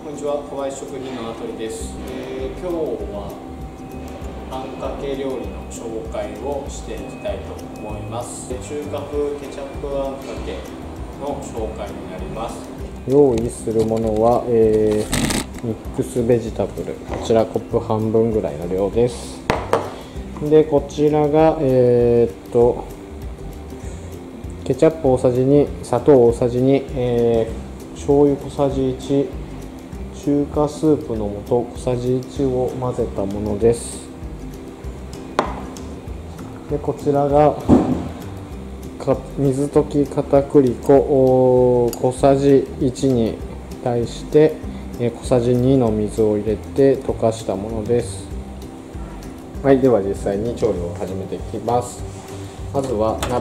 こんにちは、小林食品の名取です。今日はあんかけ料理の紹介をしていきたいと思います。中華風ケチャップあんかけの紹介になります。 用意するものは、ミックスベジタブル、こちらコップ半分ぐらいの量です。でこちらがケチャップ大さじ2、砂糖大さじ2、醤油小さじ1、中華スープの素小さじ1を混ぜたものです。でこちらが水溶き片栗粉小さじ1に対して小さじ2の水を入れて溶かしたものです。はい、では実際に調理を始めていきます。まずは鍋を、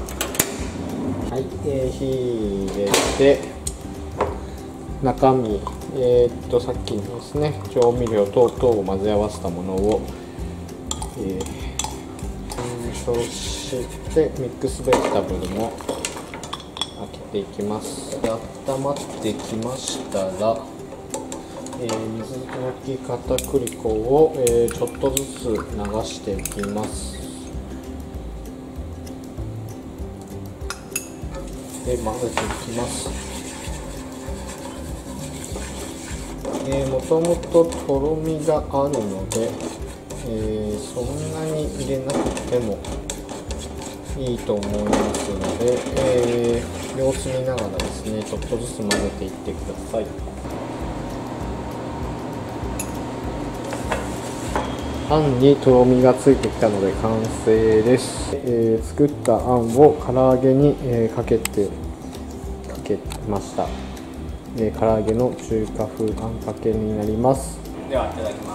火入れて中身、さっきにですね調味料等々を混ぜ合わせたものを、そしてミックスベジタブルも開けていきます。温まってきましたら、水溶き片栗粉を、ちょっとずつ流していきます。で混ぜていきます。もともととろみがあるので、そんなに入れなくてもいいと思いますので、様子見ながらですねちょっとずつ混ぜていってください。あんにとろみがついてきたので完成です。作ったあんを唐揚げに、かけました。唐揚げの中華風あんかけになります。 ではいただきます。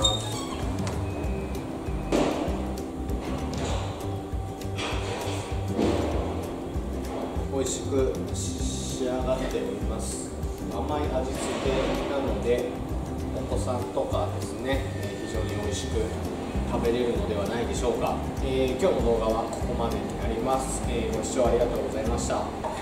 美味しく仕上がっております。甘い味付けなのでお子さんとかですね、非常に美味しく食べれるのではないでしょうか。今日の動画はここまでになります。ご視聴ありがとうございました。